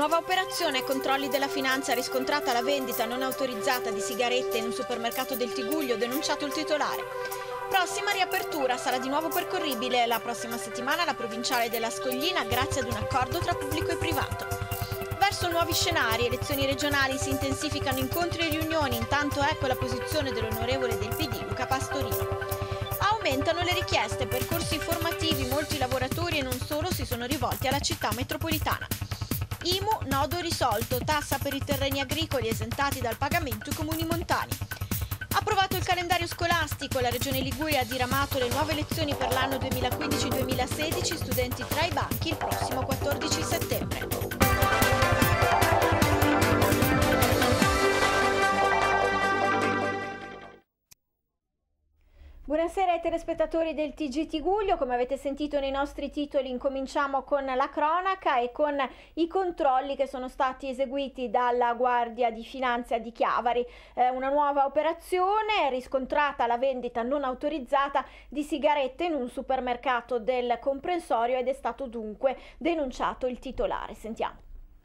Nuova operazione controlli della finanza, riscontrata la vendita non autorizzata di sigarette in un supermercato del Tigullio, denunciato il titolare. Prossima riapertura, sarà di nuovo percorribile la prossima settimana la provinciale della Scoglina grazie ad un accordo tra pubblico e privato. Verso nuovi scenari, elezioni regionali, si intensificano incontri e riunioni, intanto ecco la posizione dell'onorevole del PD Luca Pastorino. Aumentano le richieste per corsi formativi, molti lavoratori e non solo si sono rivolti alla città metropolitana. IMU, nodo risolto, tassa per i terreni agricoli esentati dal pagamento i comuni montani. Approvato il calendario scolastico, la Regione Liguria ha diramato le nuove lezioni per l'anno 2015-2016, studenti tra i banchi il prossimo 14 settembre. Buonasera ai telespettatori del TG Tigullio, come avete sentito nei nostri titoli incominciamo con la cronaca e con i controlli che sono stati eseguiti dalla Guardia di Finanza di Chiavari. Una nuova operazione, riscontrata la vendita non autorizzata di sigarette in un supermercato del comprensorio ed è stato dunque denunciato il titolare. Sentiamo.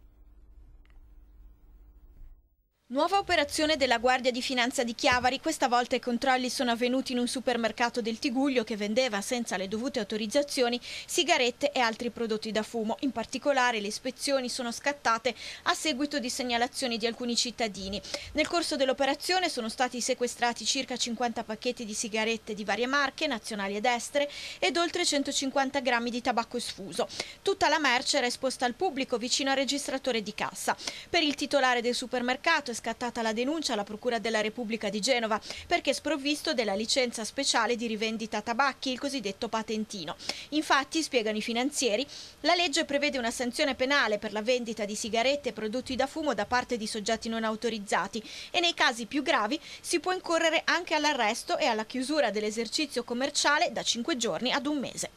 Nuova operazione della Guardia di Finanza di Chiavari, questa volta i controlli sono avvenuti in un supermercato del Tigullio che vendeva senza le dovute autorizzazioni sigarette e altri prodotti da fumo. In particolare le ispezioni sono scattate a seguito di segnalazioni di alcuni cittadini. Nel corso dell'operazione sono stati sequestrati circa 50 pacchetti di sigarette di varie marche, nazionali ed estere, ed oltre 150 grammi di tabacco sfuso. Tutta la merce era esposta al pubblico vicino al registratore di cassa. Per il titolare del supermercato è scattata la denuncia alla Procura della Repubblica di Genova perché è sprovvisto della licenza speciale di rivendita tabacchi, il cosiddetto patentino. Infatti, spiegano i finanzieri, la legge prevede una sanzione penale per la vendita di sigarette e prodotti da fumo da parte di soggetti non autorizzati e nei casi più gravi si può incorrere anche all'arresto e alla chiusura dell'esercizio commerciale da 5 giorni ad un mese.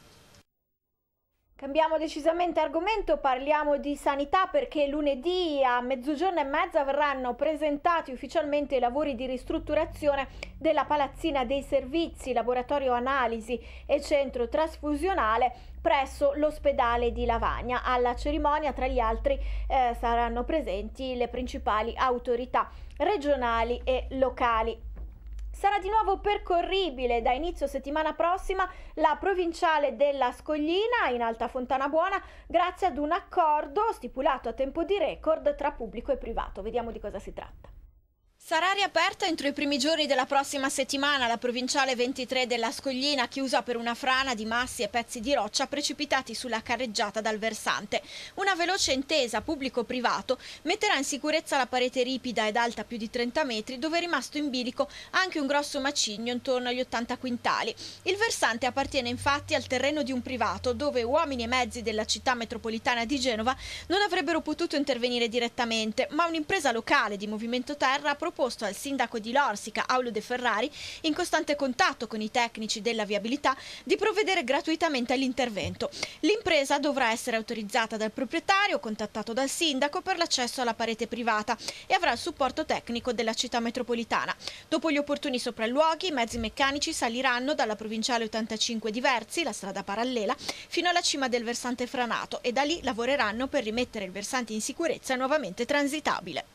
Cambiamo decisamente argomento, parliamo di sanità perché lunedì a 12:30 verranno presentati ufficialmente i lavori di ristrutturazione della palazzina dei servizi, laboratorio analisi e centro trasfusionale presso l'ospedale di Lavagna. Alla cerimonia, tra gli altri, saranno presenti le principali autorità regionali e locali. Sarà di nuovo percorribile da inizio settimana prossima la provinciale della Scoglina in Alta Fontana Buona grazie ad un accordo stipulato a tempo di record tra pubblico e privato. Vediamo di cosa si tratta. Sarà riaperta entro i primi giorni della prossima settimana la provinciale 23 della Scoglina, chiusa per una frana di massi e pezzi di roccia precipitati sulla carreggiata dal versante. Una veloce intesa pubblico-privato metterà in sicurezza la parete ripida ed alta più di 30 metri, dove è rimasto in bilico anche un grosso macigno intorno agli 80 quintali. Il versante appartiene infatti al terreno di un privato, dove uomini e mezzi della città metropolitana di Genova non avrebbero potuto intervenire direttamente, ma un'impresa locale di Movimento Terra ha proposto al sindaco di Lorsica, Aulo De Ferrari, in costante contatto con i tecnici della viabilità, di provvedere gratuitamente all'intervento. L'impresa dovrà essere autorizzata dal proprietario, contattato dal sindaco per l'accesso alla parete privata e avrà il supporto tecnico della città metropolitana. Dopo gli opportuni sopralluoghi, i mezzi meccanici saliranno dalla provinciale 85 di Verzi, la strada parallela, fino alla cima del versante franato e da lì lavoreranno per rimettere il versante in sicurezza e nuovamente transitabile.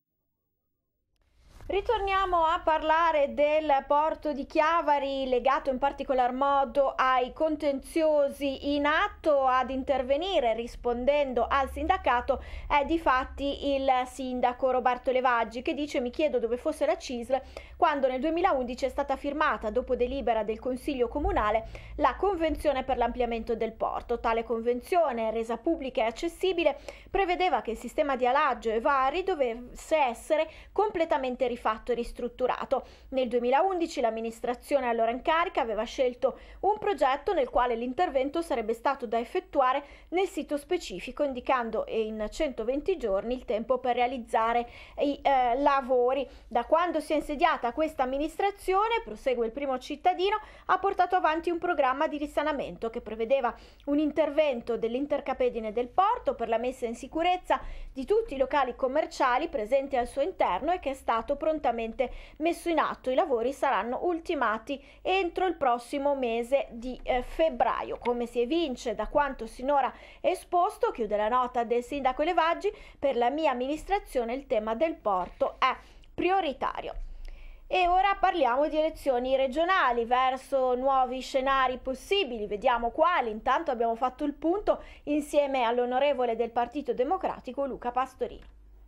Ritorniamo a parlare del porto di Chiavari, legato in particolar modo ai contenziosi in atto. Ad intervenire rispondendo al sindacato è difatti il sindaco Roberto Levaggi, che dice: mi chiedo dove fosse la CISL quando nel 2011 è stata firmata, dopo delibera del Consiglio Comunale, la convenzione per l'ampliamento del porto. Tale convenzione, resa pubblica e accessibile, prevedeva che il sistema di alaggio e vari dovesse essere completamente rifatto e ristrutturato. Nel 2011 l'amministrazione allora in carica aveva scelto un progetto nel quale l'intervento sarebbe stato da effettuare nel sito specifico, indicando in 120 giorni il tempo per realizzare i lavori. Da quando si è insediata questa amministrazione, prosegue il primo cittadino, ha portato avanti un programma di risanamento che prevedeva un intervento dell'intercapedine del porto per la messa in sicurezza di tutti i locali commerciali presenti al suo interno e che è stato prontamente messo in atto. I lavori saranno ultimati entro il prossimo mese di febbraio. Come si evince da quanto sinora esposto, chiude la nota del sindaco Levaggi, per la mia amministrazione il tema del porto è prioritario. E ora parliamo di elezioni regionali verso nuovi scenari possibili, vediamo quali. Intanto abbiamo fatto il punto insieme all'onorevole del Partito Democratico Luca Pastorino.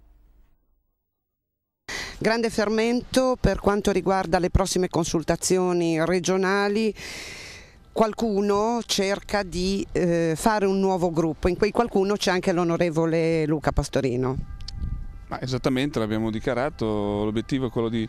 Grande fermento per quanto riguarda le prossime consultazioni regionali. Qualcuno cerca di fare un nuovo gruppo, in quel qualcuno c'è anche l'onorevole Luca Pastorino. Ma esattamente, l'abbiamo dichiarato, l'obiettivo è quello di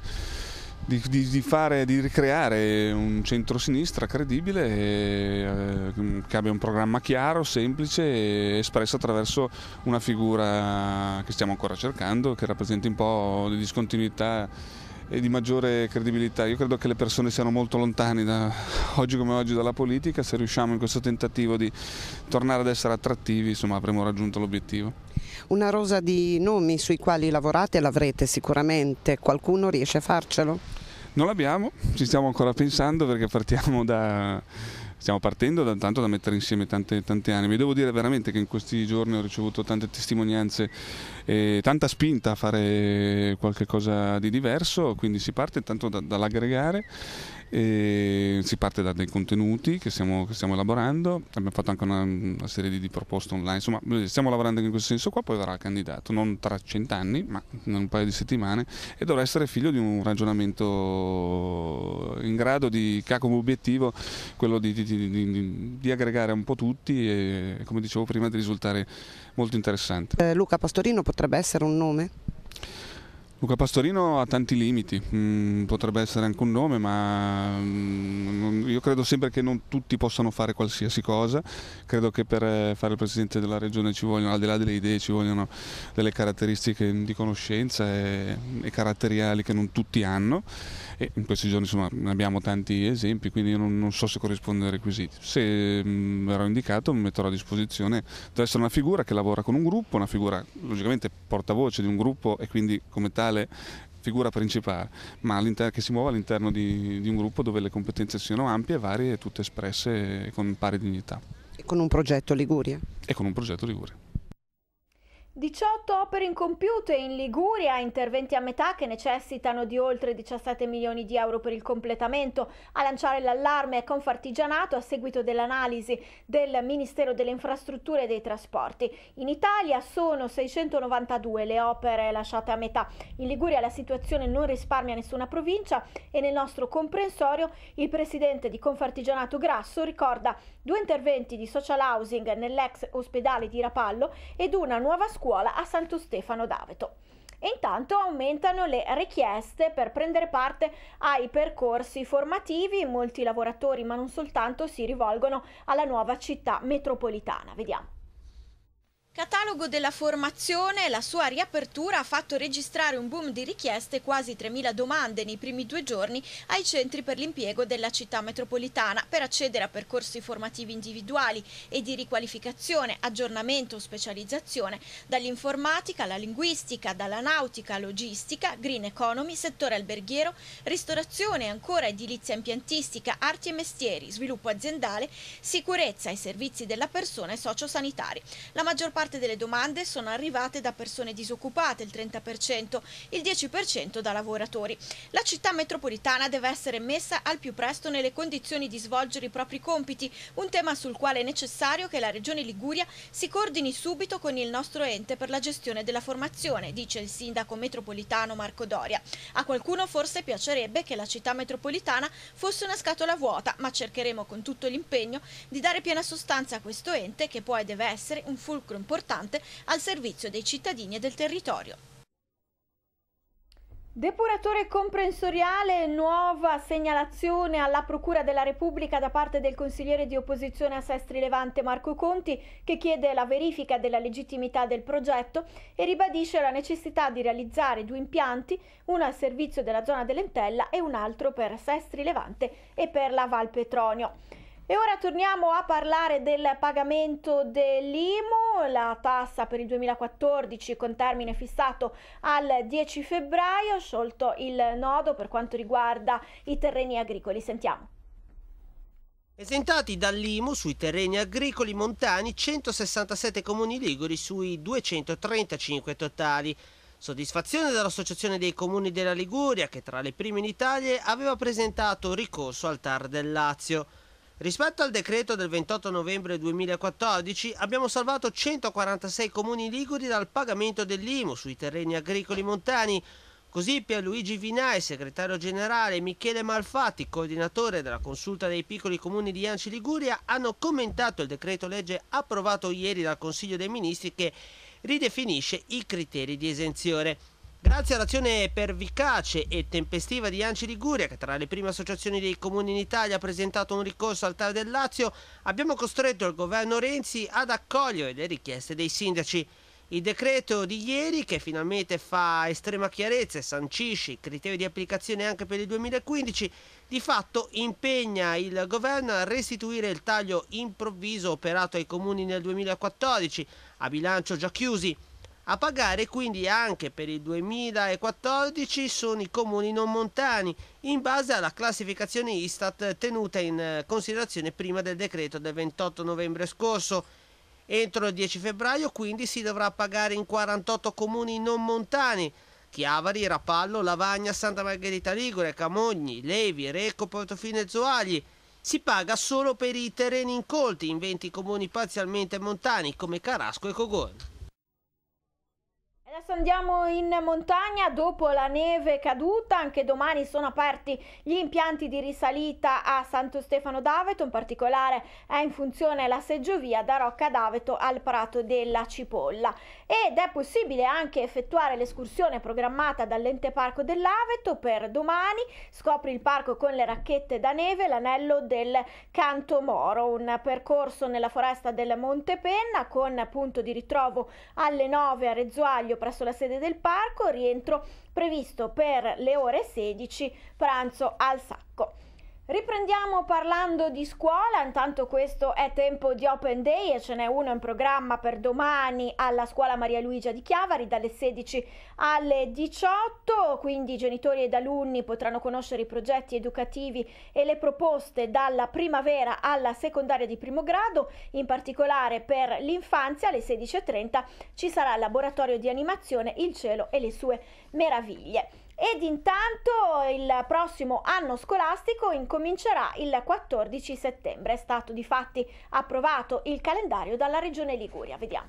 ricreare un centro-sinistra credibile, che abbia un programma chiaro, semplice e espresso attraverso una figura che stiamo ancora cercando, che rappresenti un po' di discontinuità e di maggiore credibilità. Io credo che le persone siano molto lontane oggi come oggi dalla politica. Se riusciamo in questo tentativo di tornare ad essere attrattivi, insomma, avremo raggiunto l'obiettivo. Una rosa di nomi sui quali lavorate l'avrete sicuramente, qualcuno riesce a farcelo? Non l'abbiamo, ci stiamo ancora pensando perché stiamo partendo tanto da mettere insieme tante anime. Devo dire veramente che in questi giorni ho ricevuto tante testimonianze e tanta spinta a fare qualche cosa di diverso, quindi si parte intanto dall'aggregare. E si parte da dei contenuti che stiamo elaborando, abbiamo fatto anche una serie di proposte online, insomma stiamo lavorando in questo senso qua. Poi verrà il candidato, non tra 100 anni ma in un paio di settimane, e dovrà essere figlio di un ragionamento in grado che ha come obiettivo quello di aggregare un po' tutti e, come dicevo prima, di risultare molto interessante. Luca Pastorino potrebbe essere un nome? Luca Pastorino ha tanti limiti, potrebbe essere anche un nome, ma io credo sempre che non tutti possano fare qualsiasi cosa. Credo che per fare il Presidente della Regione ci vogliono, al di là delle idee, ci vogliono delle caratteristiche di conoscenza e caratteriali che non tutti hanno, e in questi giorni insomma ne abbiamo tanti esempi, quindi io non so se corrisponde ai requisiti. Se verrò indicato mi metterò a disposizione. Deve essere una figura che lavora con un gruppo, una figura logicamente portavoce di un gruppo e quindi come tale figura principale, ma che si muova all'interno di un gruppo dove le competenze siano ampie, varie e tutte espresse con pari dignità. E con un progetto Liguria? E con un progetto Liguria. 18 opere incompiute in Liguria, interventi a metà che necessitano di oltre 17 milioni di euro per il completamento. A lanciare l'allarme è Confartigianato a seguito dell'analisi del Ministero delle Infrastrutture e dei Trasporti. In Italia sono 692 le opere lasciate a metà. In Liguria la situazione non risparmia nessuna provincia e nel nostro comprensorio il presidente di Confartigianato Grasso ricorda 2 interventi di social housing nell'ex ospedale di Rapallo ed una nuova scuola a Santo Stefano d'Aveto. E intanto aumentano le richieste per prendere parte ai percorsi formativi. Molti lavoratori, ma non soltanto, si rivolgono alla nuova città metropolitana. Vediamo. Catalogo della formazione, la sua riapertura ha fatto registrare un boom di richieste, quasi 3.000 domande nei primi 2 giorni ai centri per l'impiego della città metropolitana per accedere a percorsi formativi individuali e di riqualificazione, aggiornamento o specializzazione, dall'informatica alla linguistica, dalla nautica, logistica, green economy, settore alberghiero, ristorazione, ancora edilizia impiantistica, arti e mestieri, sviluppo aziendale, sicurezza e servizi della persona e sociosanitari. La maggior parte delle domande sono arrivate da persone disoccupate, il 30%, il 10% da lavoratori. La città metropolitana deve essere messa al più presto nelle condizioni di svolgere i propri compiti, un tema sul quale è necessario che la Regione Liguria si coordini subito con il nostro ente per la gestione della formazione, dice il sindaco metropolitano Marco Doria. A qualcuno forse piacerebbe che la città metropolitana fosse una scatola vuota, ma cercheremo con tutto l'impegno di dare piena sostanza a questo ente che può e deve essere un fulcro importante al servizio dei cittadini e del territorio. Depuratore comprensoriale, nuova segnalazione alla Procura della Repubblica da parte del consigliere di opposizione a Sestri Levante Marco Conti, che chiede la verifica della legittimità del progetto e ribadisce la necessità di realizzare 2 impianti, uno al servizio della zona dell'Entella e un altro per Sestri Levante e per la Val Petronio. E ora torniamo a parlare del pagamento dell'IMU, la tassa per il 2014 con termine fissato al 10 febbraio, sciolto il nodo per quanto riguarda i terreni agricoli. Sentiamo. Esentati dall'IMU sui terreni agricoli montani 167 comuni liguri sui 235 totali. Soddisfazione dell'Associazione dei Comuni della Liguria, che tra le prime in Italia aveva presentato ricorso al TAR del Lazio. Rispetto al decreto del 28 novembre 2014 abbiamo salvato 146 comuni liguri dal pagamento dell'IMU sui terreni agricoli montani. Così Pierluigi Vinai, segretario generale, e Michele Malfatti, coordinatore della consulta dei piccoli comuni di ANCI Liguria, hanno commentato il decreto legge approvato ieri dal Consiglio dei Ministri che ridefinisce i criteri di esenzione. Grazie all'azione pervicace e tempestiva di ANCI Liguria, che tra le prime associazioni dei comuni in Italia ha presentato un ricorso al TAR del Lazio, abbiamo costretto il governo Renzi ad accogliere le richieste dei sindaci. Il decreto di ieri, che finalmente fa estrema chiarezza e sancisce i criteri di applicazione anche per il 2015, di fatto impegna il governo a restituire il taglio improvviso operato ai comuni nel 2014, a bilancio già chiusi. A pagare quindi anche per il 2014 sono i comuni non montani, in base alla classificazione Istat tenuta in considerazione prima del decreto del 28 novembre scorso. Entro il 10 febbraio quindi si dovrà pagare in 48 comuni non montani: Chiavari, Rapallo, Lavagna, Santa Margherita Ligure, Camogni, Levi, Recco, Portofino e Zoagli. Si paga solo per i terreni incolti in 20 comuni parzialmente montani come Carasco e Cogone. Adesso andiamo in montagna. Dopo la neve caduta, anche domani sono aperti gli impianti di risalita a Santo Stefano d'Aveto, in particolare è in funzione la seggiovia da Rocca d'Aveto al Prato della Cipolla, ed è possibile anche effettuare l'escursione programmata dall'Ente Parco dell'Aveto per domani. Scopri il parco con le racchette da neve, l'anello del Canto Moro, un percorso nella foresta del Monte Penna con punto di ritrovo alle 9 a Rezzuaglio presso la sede del parco, rientro previsto per le ore 16, pranzo al sacco. Riprendiamo parlando di scuola. Intanto questo è tempo di Open Day e ce n'è uno in programma per domani alla scuola Maria Luigia di Chiavari dalle 16 alle 18, quindi genitori ed alunni potranno conoscere i progetti educativi e le proposte dalla primavera alla secondaria di primo grado. In particolare per l'infanzia alle 16:30 ci sarà il laboratorio di animazione Il cielo e le sue meraviglie. Ed intanto il prossimo anno scolastico incomincerà il 14 settembre. È stato difatti approvato il calendario dalla Regione Liguria. Vediamo.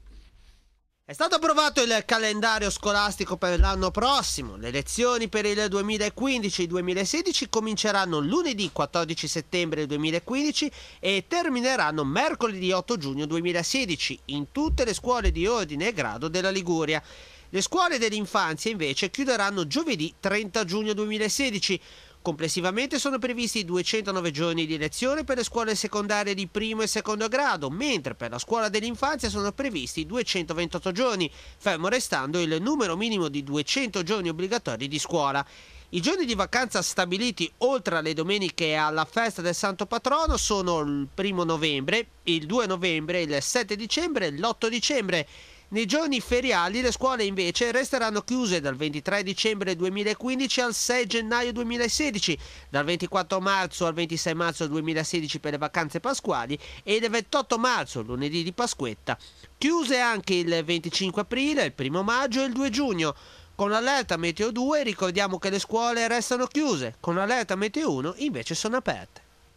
È stato approvato il calendario scolastico per l'anno prossimo. Le lezioni per il 2015-2016 cominceranno lunedì 14 settembre 2015 e termineranno mercoledì 8 giugno 2016 in tutte le scuole di ordine e grado della Liguria. Le scuole dell'infanzia invece chiuderanno giovedì 30 giugno 2016. Complessivamente sono previsti 209 giorni di lezione per le scuole secondarie di primo e secondo grado, mentre per la scuola dell'infanzia sono previsti 228 giorni, fermo restando il numero minimo di 200 giorni obbligatori di scuola. I giorni di vacanza stabiliti oltre alle domeniche e alla festa del Santo Patrono sono il 1 novembre, il 2 novembre, il 7 dicembre e l'8 dicembre. Nei giorni feriali le scuole invece resteranno chiuse dal 23 dicembre 2015 al 6 gennaio 2016, dal 24 marzo al 26 marzo 2016 per le vacanze pasquali e il 28 marzo, lunedì di Pasquetta. Chiuse anche il 25 aprile, il 1 maggio e il 2 giugno. Con l'allerta Meteo 2 ricordiamo che le scuole restano chiuse, con l'allerta Meteo 1 invece sono aperte.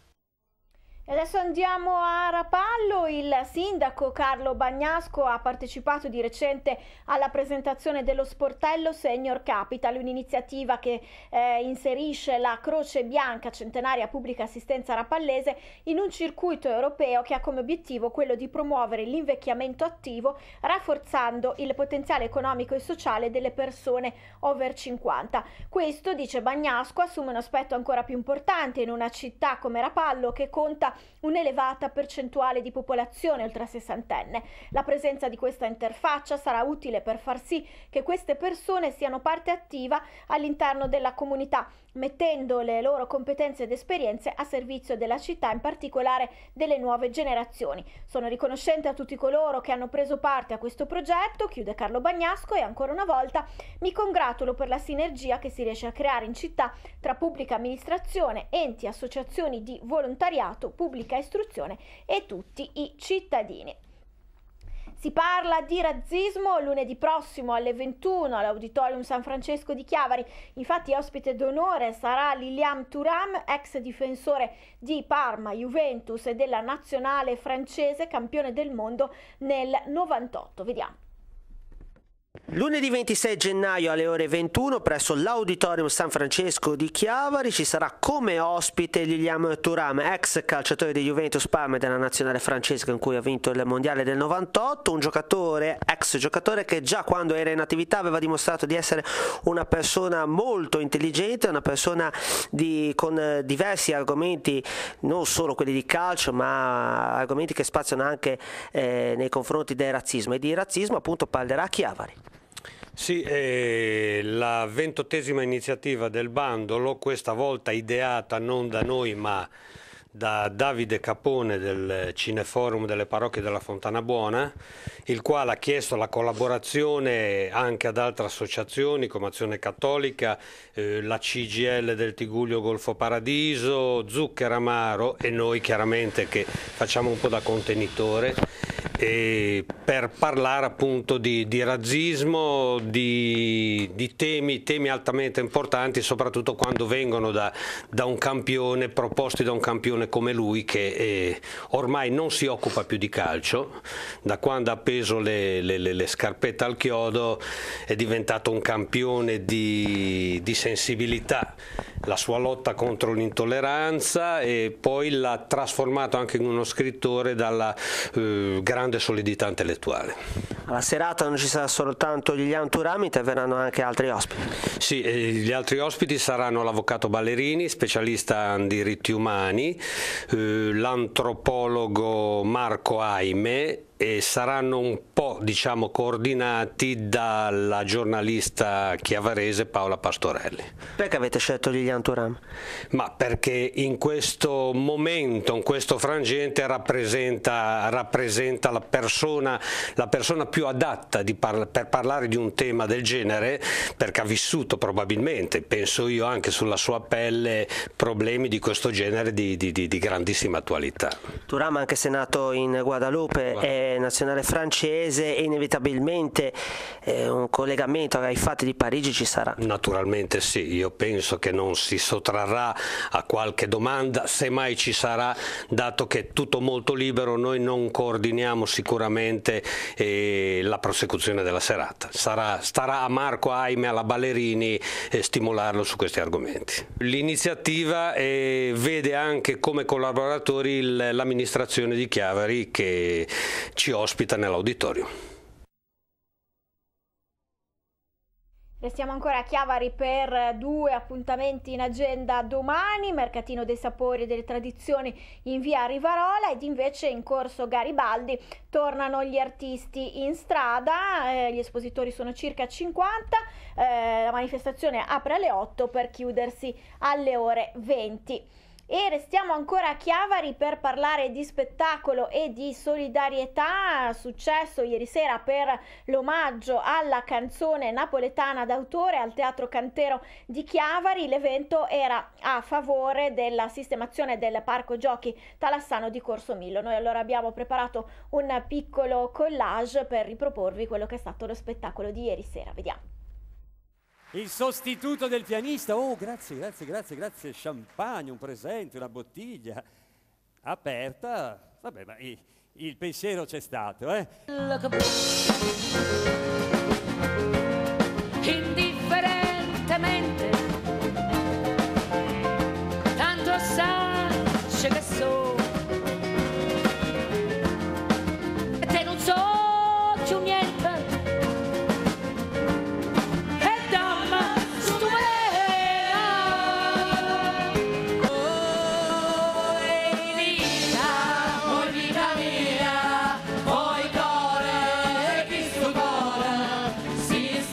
E adesso andiamo a Rapallo. Il sindaco Carlo Bagnasco ha partecipato di recente alla presentazione dello sportello Senior Capital, un'iniziativa che inserisce la Croce Bianca Centenaria Pubblica Assistenza Rapallese in un circuito europeo che ha come obiettivo quello di promuovere l'invecchiamento attivo, rafforzando il potenziale economico e sociale delle persone over 50. Questo, dice Bagnasco, assume un aspetto ancora più importante in una città come Rapallo che conta un'elevata percentuale di popolazione oltre sessantenne. La presenza di questa interfaccia sarà utile per far sì che queste persone siano parte attiva all'interno della comunità. mettendo le loro competenze ed esperienze a servizio della città, in particolare delle nuove generazioni. Sono riconoscente a tutti coloro che hanno preso parte a questo progetto, chiude Carlo Bagnasco, e ancora una volta mi congratulo per la sinergia che si riesce a creare in città tra pubblica amministrazione, enti, associazioni di volontariato, pubblica istruzione e tutti i cittadini. Si parla di razzismo lunedì prossimo alle 21 all'Auditorium San Francesco di Chiavari. Infatti ospite d'onore sarà Lilian Thuram, ex difensore di Parma, Juventus e della nazionale francese, campione del mondo nel 98. Vediamo. Lunedì 26 gennaio alle ore 21 presso l'Auditorium San Francesco di Chiavari ci sarà come ospite Lilian Thuram, ex calciatore di Juventus, Parma e della nazionale francese con cui ha vinto il mondiale del 98, un giocatore, ex giocatore che già quando era in attività aveva dimostrato di essere una persona molto intelligente, una persona con diversi argomenti, non solo quelli di calcio, ma argomenti che spaziano anche nei confronti del razzismo, e di razzismo appunto parlerà a Chiavari. Sì, la 28ª iniziativa del bandolo, questa volta ideata non da noi ma da Davide Capone del Cineforum delle Parrocchie della Fontana Buona, il quale ha chiesto la collaborazione anche ad altre associazioni come Azione Cattolica, la CGL del Tigullio Golfo Paradiso, Zucchero Amaro e noi chiaramente che facciamo un po' da contenitore, per parlare appunto di razzismo, di temi altamente importanti, soprattutto quando vengono da un campione, proposti da un campione come lui che ormai non si occupa più di calcio, da quando ha appeso le scarpette al chiodo è diventato un campione di sensibilità, la sua lotta contro l'intolleranza, e poi l'ha trasformato anche in uno scrittore dalla grande solidità intellettuale. Alla serata non ci sarà soltanto Lilian Thuram, interverranno anche altri ospiti. Sì, gli altri ospiti saranno l'avvocato Ballerini, specialista in diritti umani, l'antropologo Marco Aime, e saranno un po' coordinati dalla giornalista chiavarese Paola Pastorelli. Perché avete scelto Lilian Thuram? Ma perché in questo momento, in questo frangente rappresenta la persona più adatta per parlare di un tema del genere, perché ha vissuto probabilmente, penso io, anche sulla sua pelle problemi di questo genere di grandissima attualità. Thuram, anche se nato in Guadalupe, è nazionale francese e inevitabilmente un collegamento ai fatti di Parigi ci sarà. Naturalmente sì, io penso che non si sottrarrà a qualche domanda, se mai ci sarà, dato che è tutto molto libero. Noi non coordiniamo sicuramente la prosecuzione della serata, starà a Marco Aime, alla Ballerini stimolarlo su questi argomenti. L'iniziativa vede anche come collaboratori l'amministrazione di Chiavari, che ci ospita nell'auditorio. Restiamo ancora a Chiavari per 2 appuntamenti in agenda domani: Mercatino dei Sapori e delle Tradizioni in via Rivarola, ed invece in corso Garibaldi tornano gli artisti in strada, gli espositori sono circa 50, la manifestazione apre alle 8 per chiudersi alle ore 20. E restiamo ancora a Chiavari per parlare di spettacolo e di solidarietà. Successo ieri sera per l'omaggio alla canzone napoletana d'autore al Teatro Cantero di Chiavari. L'evento era a favore della sistemazione del parco giochi Talassano di Corso Millo. Noi allora abbiamo preparato un piccolo collage per riproporvi quello che è stato lo spettacolo di ieri sera. Vediamo. Il sostituto del pianista. Oh, grazie. Champagne, un presente, una bottiglia aperta. Vabbè, ma il pensiero c'è stato, Indifferentemente, tanto sai che so, te non so più niente. Si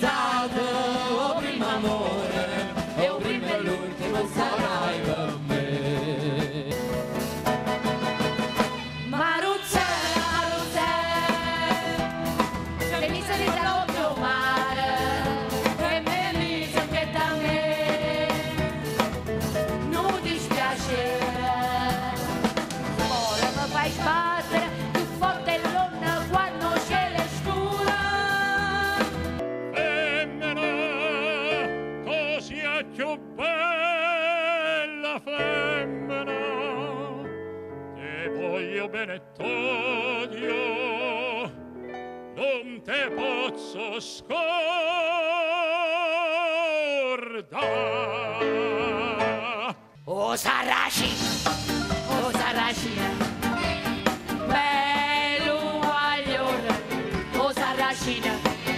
fai sbattere più forte l'onda quando c'è le scura. Femmina, così è più bella femmina, te voglio bene t'odio, non te posso scordare. O Sarraci, bello guaglione, o Sarracina,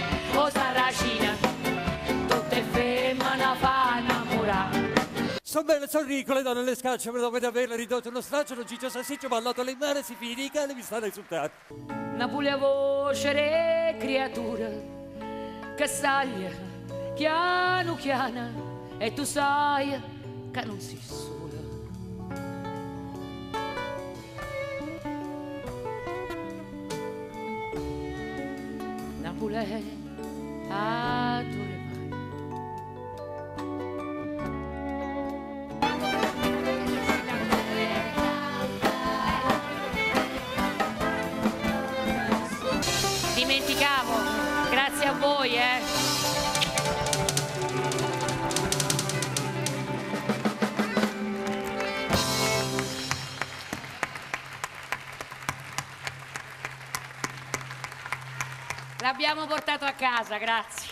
tutte femmine fa innamorare. Sono belle, sono ricole, donne le scacce, ma dopo di averle ridotto uno straccio, non ciccio sassiccio, ballato le mani, si finica e mi stanno insultando. Una puglia voce re creatura che saglia chiano chiana e tu sai che non si sola. Una puglia a due mani. Dimenticavo, grazie a voi, L'abbiamo portato a casa, grazie.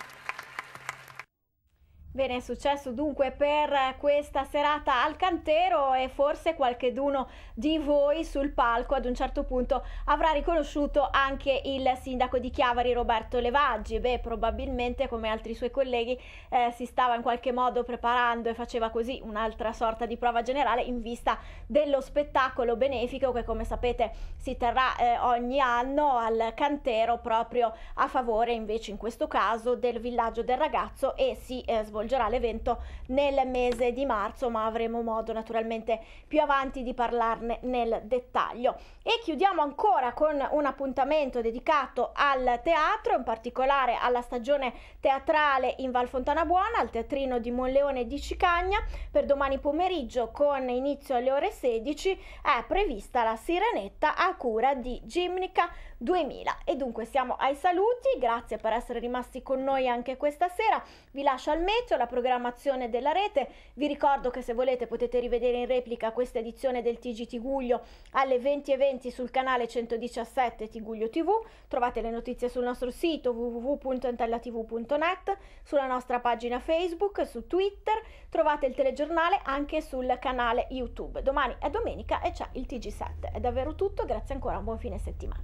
Bene, è successo dunque per questa serata al Cantero e forse qualcheduno di voi sul palco ad un certo punto avrà riconosciuto anche il sindaco di Chiavari Roberto Levaggi. Beh, probabilmente come altri suoi colleghi si stava in qualche modo preparando e faceva così un'altra sorta di prova generale in vista dello spettacolo benefico che, come sapete, si terrà ogni anno al Cantero proprio a favore invece in questo caso del Villaggio del Ragazzo e si svolgerà l'evento nel mese di marzo, ma avremo modo naturalmente più avanti di parlarne nel dettaglio. E chiudiamo ancora con un appuntamento dedicato al teatro, in particolare alla stagione teatrale in Val Fontana Buona, al Teatrino di Monleone di Cicagna. Per domani pomeriggio, con inizio alle ore 16, è prevista la Sirenetta a cura di Gimnica 2000. E dunque siamo ai saluti, grazie per essere rimasti con noi anche questa sera. Vi lascio al meteo la programmazione della rete. Vi ricordo che se volete potete rivedere in replica questa edizione del TG Tiguglio alle 20:20 sul canale 117 Tiguglio TV. Trovate le notizie sul nostro sito www.entellatv.net, sulla nostra pagina Facebook, su Twitter. Trovate il telegiornale anche sul canale YouTube. Domani è domenica e c'è il TG7. È davvero tutto, grazie ancora, un buon fine settimana.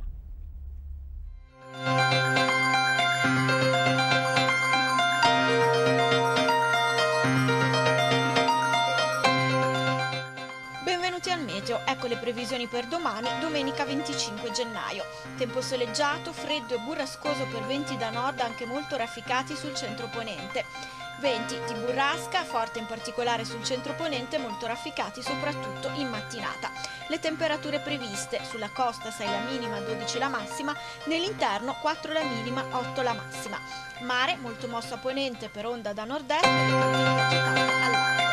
Benvenuti al meteo, ecco le previsioni per domani, domenica 25 gennaio. Tempo soleggiato, freddo e burrascoso per venti da nord anche molto rafficati sul centro-ponente. Venti di burrasca, forte in particolare sul centro-ponente, molto rafficati soprattutto in mattinata. Le temperature previste: sulla costa 6 la minima, 12 la massima, nell'interno 4 la minima, 8 la massima. Mare molto mosso a ponente per onda da nord-est e leggermente agitato all'alto.